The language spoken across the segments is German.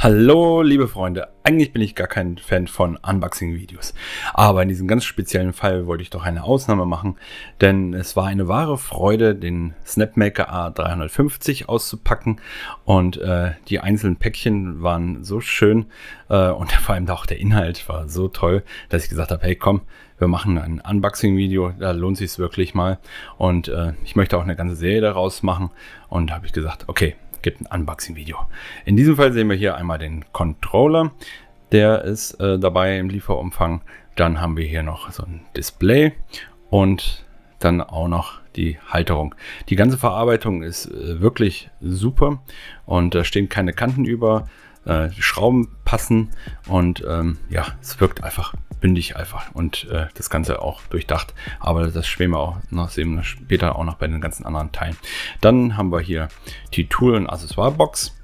Hallo liebe Freunde, eigentlich bin ich gar kein Fan von Unboxing-Videos, aber in diesem ganz speziellen Fall wollte ich doch eine Ausnahme machen, denn es war eine wahre Freude, den SnapMaker A350 auszupacken und die einzelnen Päckchen waren so schön und vor allem auch der Inhalt war so toll, dass ich gesagt habe, hey komm, wir machen ein Unboxing-Video, da lohnt sich es wirklich mal und ich möchte auch eine ganze Serie daraus machen und habe ich gesagt, okay, gibt ein Unboxing-Video. In diesem Fall sehen wir hier einmal den Controller, der ist dabei im Lieferumfang. Dann haben wir hier noch so ein Display und dann auch noch die Halterung. Die ganze Verarbeitung ist wirklich super und da stehen keine Kanten über. Die Schrauben passen und ja, es wirkt einfach bündig einfach und das Ganze auch durchdacht, aber das sehen wir später auch noch bei den ganzen anderen Teilen. Dann haben wir hier die Tool- und Accessoire-Box.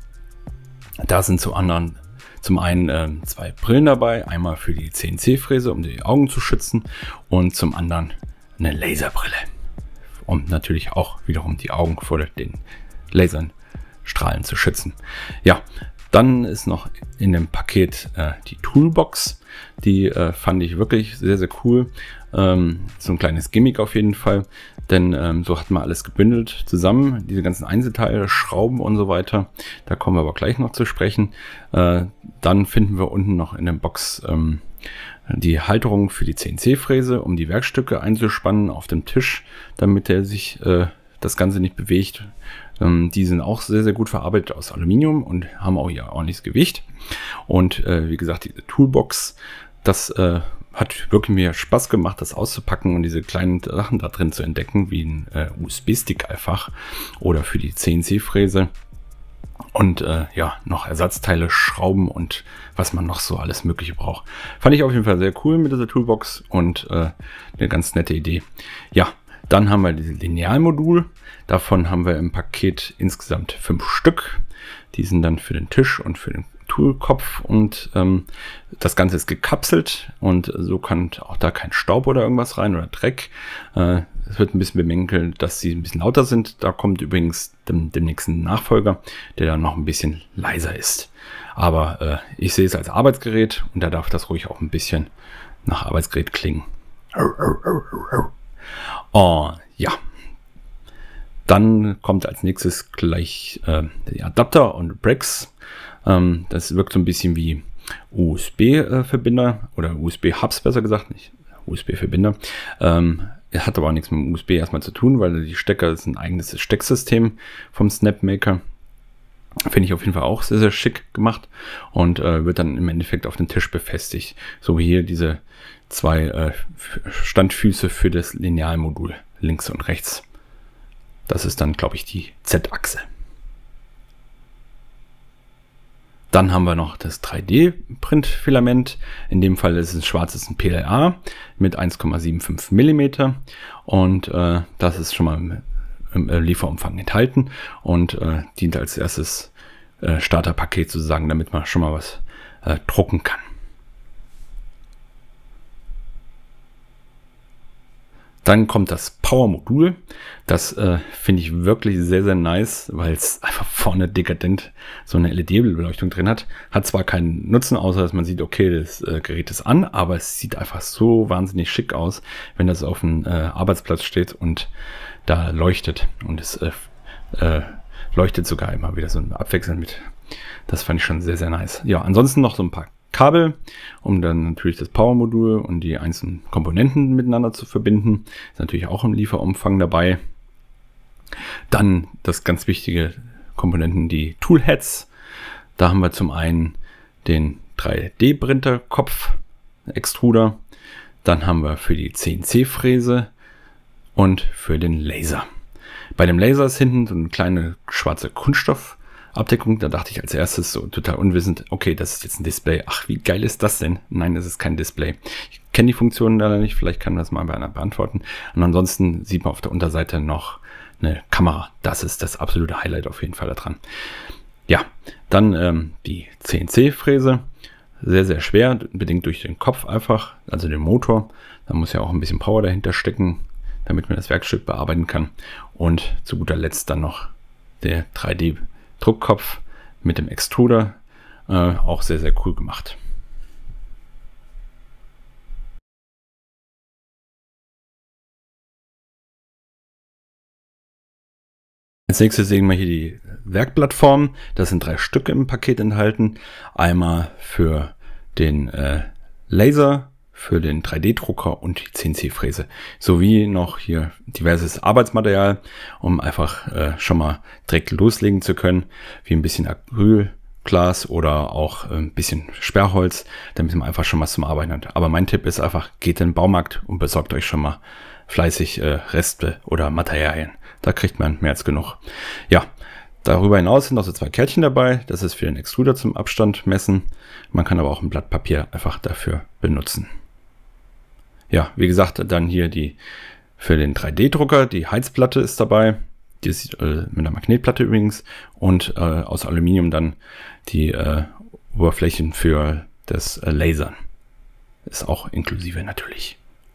Da sind zum einen zwei Brillen dabei, einmal für die CNC-Fräse, um die Augen zu schützen, und zum anderen eine Laserbrille, um natürlich auch wiederum die Augen vor den Laserstrahlen zu schützen. Ja, dann ist noch in dem Paket die Toolbox. Die fand ich wirklich sehr, sehr cool. So ein kleines Gimmick auf jeden Fall. Denn so hat man alles gebündelt zusammen. Diese ganzen Einzelteile, Schrauben und so weiter. Da kommen wir aber gleich noch zu sprechen. Dann finden wir unten noch in der Box die Halterung für die CNC-Fräse, um die Werkstücke einzuspannen auf dem Tisch, damit sich das Ganze nicht bewegt. Die sind auch sehr, sehr gut verarbeitet aus Aluminium und haben auch ihr ordentliches Gewicht. Und wie gesagt, diese Toolbox, das hat wirklich mir Spaß gemacht, das auszupacken und diese kleinen Sachen da drin zu entdecken, wie ein USB-Stick einfach oder für die CNC-Fräse. Und ja, noch Ersatzteile, Schrauben und was man noch so alles Mögliche braucht. Fand ich auf jeden Fall sehr cool mit dieser Toolbox und eine ganz nette Idee. Ja, dann haben wir dieses Linealmodul. Davon haben wir im Paket insgesamt 5 Stück. Die sind dann für den Tisch und für den Toolkopf und das Ganze ist gekapselt und so kann auch da kein Staub oder irgendwas rein oder Dreck. Es wird ein bisschen bemängelt, dass sie ein bisschen lauter sind. Da kommt übrigens dem nächsten Nachfolger, der dann noch ein bisschen leiser ist. Aber ich sehe es als Arbeitsgerät und da darf das ruhig auch ein bisschen nach Arbeitsgerät klingen. Oh, ja. Dann kommt als nächstes gleich die Adapter und Bricks. Das wirkt so ein bisschen wie USB-Verbinder oder USB-Hubs, besser gesagt, nicht USB-Verbinder. Hat aber auch nichts mit dem USB erstmal zu tun, weil die Stecker ist ein eigenes Stecksystem vom SnapMaker. Finde ich auf jeden Fall auch sehr, sehr schick gemacht und wird dann im Endeffekt auf den Tisch befestigt. So wie hier diese zwei Standfüße für das Linealmodul links und rechts. Das ist dann, glaube ich, die Z-Achse. Dann haben wir noch das 3D-Printfilament. In dem Fall ist es ein schwarzes PLA mit 1,75 mm. Und das ist schon mal im Lieferumfang enthalten und dient als erstes Starterpaket sozusagen, damit man schon mal was drucken kann. Dann kommt das Power-Modul. Das finde ich wirklich sehr, sehr nice, weil es einfach vorne dekadent so eine LED-Beleuchtung drin hat. Hat zwar keinen Nutzen, außer dass man sieht, okay, das Gerät ist an, aber es sieht einfach so wahnsinnig schick aus, wenn das auf dem Arbeitsplatz steht und da leuchtet. Und es leuchtet sogar immer wieder so abwechselnd mit. Das fand ich schon sehr, sehr nice. Ja, ansonsten noch so ein paar Kabel, um dann natürlich das Power-Modul und die einzelnen Komponenten miteinander zu verbinden. Ist natürlich auch im Lieferumfang dabei. Dann das ganz wichtige Komponenten, die Toolheads. Da haben wir zum einen den 3D-Printer-Kopf, Extruder. Dann haben wir für die CNC-Fräse und für den Laser. Bei dem Laser ist hinten so eine kleine schwarze Kunststoffabdeckung. Da dachte ich als erstes so total unwissend, okay, das ist jetzt ein Display. Ach, wie geil ist das denn? Nein, das ist kein Display. Ich kenne die Funktionen leider nicht, vielleicht kann das mal bei einer beantworten. Und ansonsten sieht man auf der Unterseite noch eine Kamera. Das ist das absolute Highlight auf jeden Fall daran. Ja, dann die CNC-Fräse. Sehr, sehr schwer, bedingt durch den Kopf einfach, also den Motor. Da muss ja auch ein bisschen Power dahinter stecken, damit man das Werkstück bearbeiten kann. Und zu guter Letzt dann noch der 3D-Druckkopf mit dem Extruder Auch sehr, sehr cool gemacht. Als nächstes sehen wir hier die Werkplattform. Das sind 3 Stücke im Paket enthalten. Einmal für den Laser, für den 3D-Drucker und die CNC-Fräse. Sowie noch hier diverses Arbeitsmaterial, um einfach schon mal direkt loslegen zu können. Wie ein bisschen Acrylglas oder auch ein bisschen Sperrholz, damit man einfach schon was zum Arbeiten hat. Aber mein Tipp ist einfach, geht in den Baumarkt und besorgt euch schon mal fleißig Reste oder Materialien. Da kriegt man mehr als genug. Ja, darüber hinaus sind noch so 2 Kärtchen dabei. Das ist für den Extruder zum Abstand messen. Man kann aber auch ein Blatt Papier einfach dafür benutzen. Ja, wie gesagt, dann hier für den 3D-Drucker, die Heizplatte ist dabei. Die ist mit einer Magnetplatte übrigens. Und aus Aluminium dann die Oberflächen für das Lasern. Ist auch inklusive natürlich.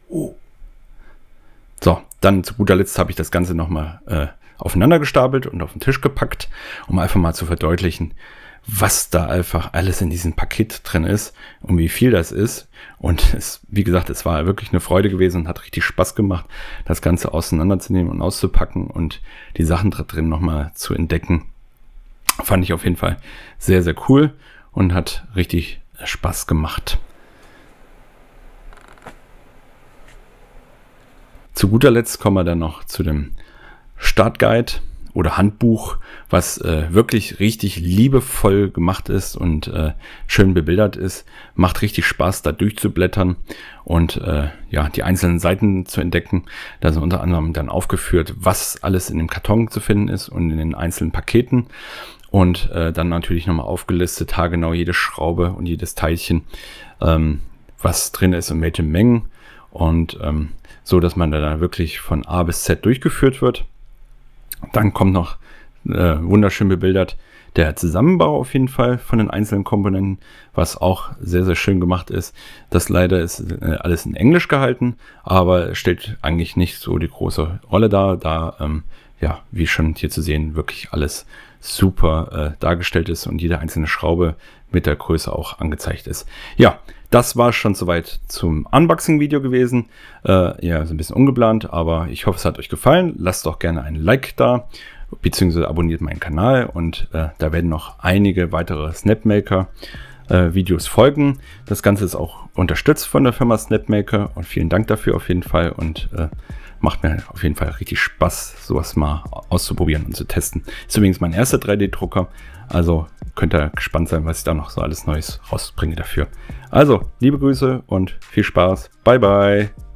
So, dann zu guter Letzt habe ich das Ganze nochmal aufeinander gestapelt und auf den Tisch gepackt, um einfach mal zu verdeutlichen, was da einfach alles in diesem Paket drin ist und wie viel das ist. Und wie gesagt, es war wirklich eine Freude gewesen und hat richtig Spaß gemacht, das Ganze auseinanderzunehmen und auszupacken und die Sachen da drin nochmal zu entdecken. Fand ich auf jeden Fall sehr, sehr cool und hat richtig Spaß gemacht. Zu guter Letzt kommen wir dann noch zu dem Startguide oder Handbuch, was wirklich richtig liebevoll gemacht ist und schön bebildert ist. Macht richtig Spaß, da durchzublättern und ja, die einzelnen Seiten zu entdecken. Da sind unter anderem dann aufgeführt, was alles in dem Karton zu finden ist und in den einzelnen Paketen. Und dann natürlich nochmal aufgelistet, haargenau jede Schraube und jedes Teilchen, was drin ist und welche Mengen. Und so, dass man da wirklich von A bis Z durchgeführt wird. Dann kommt noch wunderschön bebildert der Zusammenbau auf jeden Fall von den einzelnen Komponenten, was auch sehr, sehr schön gemacht ist. Das leider ist alles in Englisch gehalten, aber es stellt eigentlich nicht so die große Rolle dar, da, ja, wie schon hier zu sehen, wirklich alles super dargestellt ist und jede einzelne Schraube mit der Größe auch angezeigt ist. Ja, das war schon soweit zum Unboxing-Video gewesen. Ja, so ein bisschen ungeplant, aber ich hoffe, es hat euch gefallen. Lasst doch gerne ein Like da, beziehungsweise abonniert meinen Kanal und da werden noch einige weitere Snapmaker Videos folgen. Das Ganze ist auch unterstützt von der Firma Snapmaker und vielen Dank dafür auf jeden Fall und macht mir auf jeden Fall richtig Spaß, sowas mal auszuprobieren und zu testen. Ist übrigens mein erster 3D-Drucker, also könnt ihr gespannt sein, was ich da noch so alles Neues rausbringe dafür. Also, liebe Grüße und viel Spaß. Bye, bye.